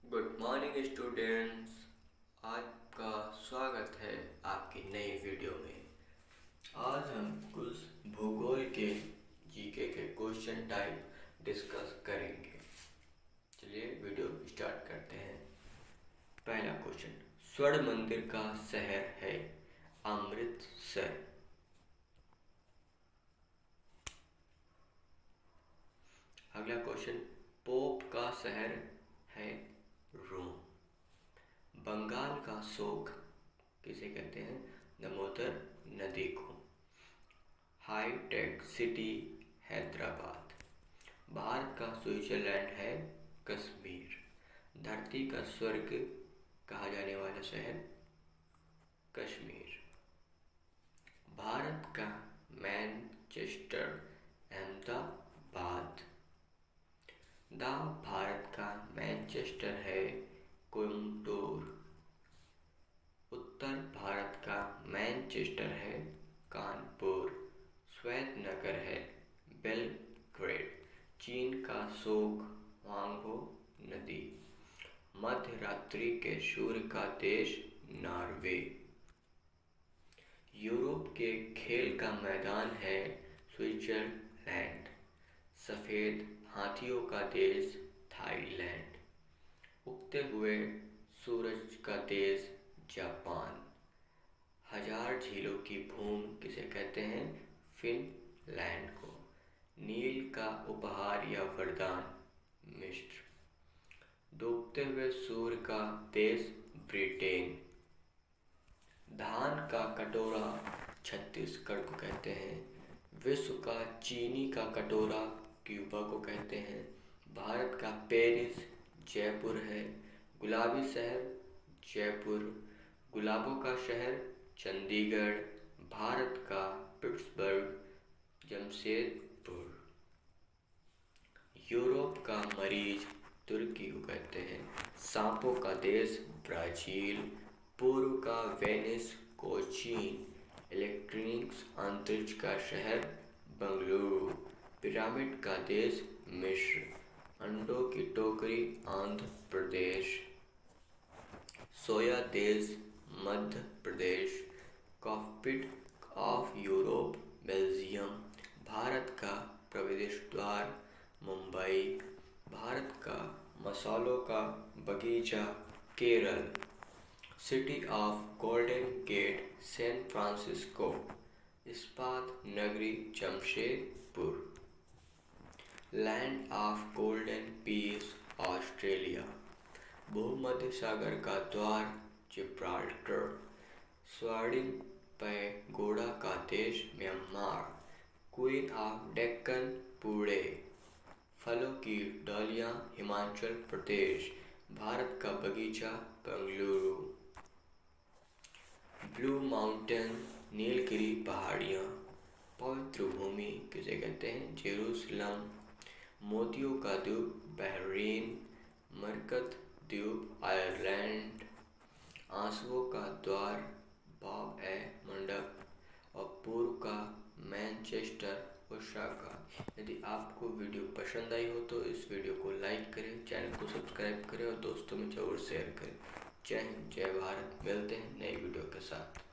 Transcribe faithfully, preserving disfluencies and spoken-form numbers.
Good morning students. आपका स्वागत है आपकी नई वीडियो में। आज हम कुछ भूगोल के जीके के क्वेश्चन टाइप डिस्कस करेंगे। चलिए वीडियो स्टार्ट करते हैं। पहला क्वेश्चन, स्वर्ण मंदिर का शहर है अमृतसर। अगला क्वेश्चन, पोप का शहर है रोम। बंगाल का शोक किसे कहते हैं? दामोदर नदी को। High tech city Hyderabad. Bharat का स्विट्जरलैंड है कश्मीर। धरती का स्वर्ग कहा जाने वाला शहर कश्मीर। भारत का मैनचेस्टर अहमदाबाद। द भारत का मैनचेस्टर है कोयम्बटूर। उत्तर भारत का मैनचेस्टर है कानपुर। श्वेत नगर है बेलग्रेड। चीन का शोक वांगो नदी। मध्य रात्रि के सूर्य का देश नॉर्वे। यूरोप के खेल का मैदान है स्विट्जरलैंड। सफेद हाथियों का देश थाईलैंड। उगते हुए सूरज का देश जापान। हजार झीलों की भूमि किसे कहते हैं? फिनलैंड को। नील का उपहार या वरदान मिस्र। डूबते हुए सूर्य का देश ब्रिटेन। धान का कटोरा छत्तीसगढ़ को कहते हैं। विश्व का चीनी का कटोरा क्यूबा को कहते हैं। भारत का पेरिस जयपुर है। गुलाबी शहर जयपुर। गुलाबों का शहर चंडीगढ़। भारत का पिट्सबर्ग जमशेदपुर। यूरोप का मरीज तुर्की को कहते हैं। सांपों का देश ब्राजील। पूर्व का वेनिस कोचीन। इलेक्ट्रॉनिक्स अंतरिक्ष का शहर बंगलुरु। पिरामिड का देश मिस्र। अंडों की टोकरी आंध्र प्रदेश। सोया देश Madhya Pradesh. Cockpit of Europe Belgium. Bharat का प्रवेश द्वार मुंबई। भारत का मसालों का बगीचा Kerala. City of golden gate San Francisco. इस्पात नगरी Jamshedpur. Land of golden peace Australia. भूमध्य सागर का द्वार जिब्राल्टर। स्वर्णिम पैगोडा का देश Myanmar. Queen of Deccan Pune. फलों की डालियाँ हिमाचल प्रदेश। भारत का बगीचा बेंगलुरु। ब्लू माउंटेन नीलगिरी पहाड़ियाँ। पवित्र भूमि किसे कहते हैं? जेरूसलम। मोतियों का द्वीप बहरीन। मरकत द्वीप आयरलैंड। आंसुओं का द्वार बाब ए मंडप। और पूर्व का मैनचेस्टर ओसाका। यदि आपको वीडियो पसंद आई हो तो इस वीडियो को लाइक करें, चैनल को सब्सक्राइब करें और दोस्तों में जरूर शेयर करें। जय हिंद, जय भारत। मिलते हैं नई वीडियो के साथ।